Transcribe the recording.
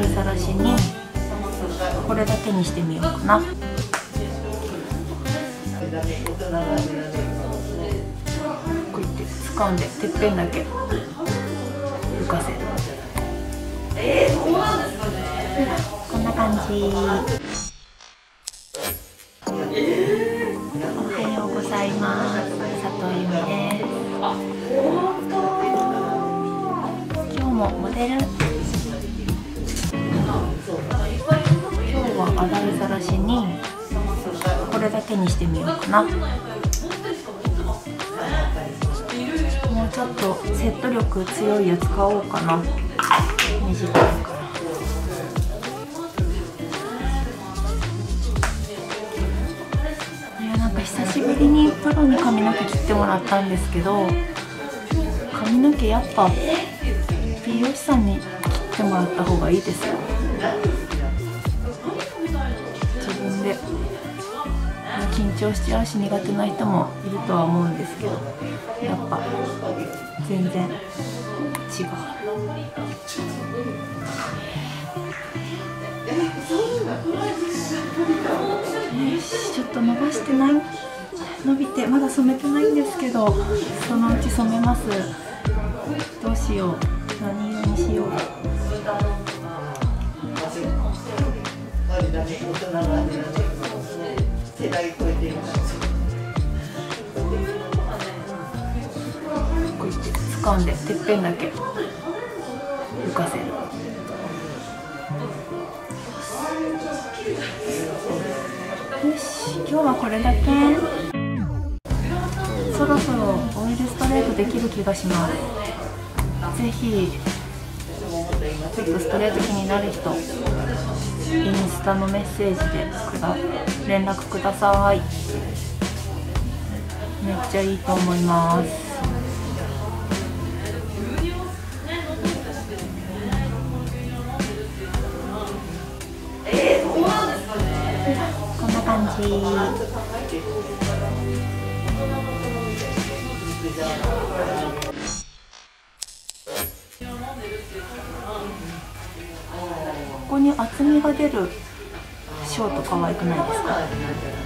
さらしにこれだけにしてみようかな。こうやって掴んでてっぺんだけ浮かせる。こんな感じ。おはようございます。佐藤由美です。今日もモデル。今日は洗いざらしにこれだけにしてみようかな。もうちょっとセット力強いやつ買おうかな。短いから。なんか久しぶりにプロに髪の毛切ってもらったんですけど、髪の毛やっぱ美容師さんに切ってもらった方がいいですよ。自分で緊張しちゃうし苦手な人もいるとは思うんですけど、やっぱ全然違う。ちょっと伸ばしてない、伸びてまだ染めてないんですけど、そのうち染めます。どうしよう、何色にしよう。こうやって掴んでてっぺんだけ浮かせる。よし、今日はこれだけ。そろそろオイルストレートできる気がします。ぜひちょっとストレート気になる人、インスタのメッセージで連絡ください。めっちゃいいと思います。こんな感じ。ここに厚みが出るショート可愛くないですか？